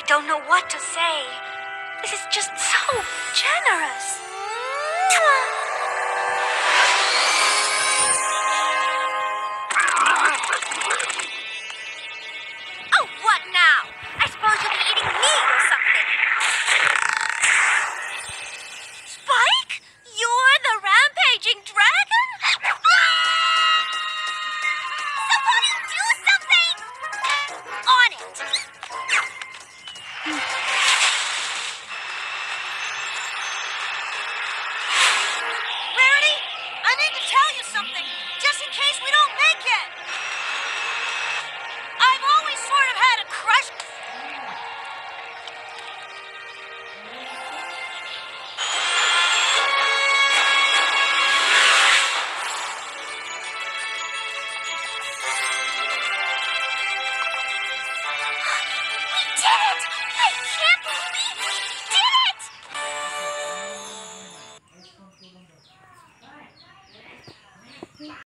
don't know what to say. This is just so generous. Oh, what now? I suppose you'll be eating me or something. Spike? You're the rampaging dragon? Somebody do something! On it! Rarity, I need to tell you something, just in case we don't make it. I've always sort of had a crush. We did it! I can't believe we did it!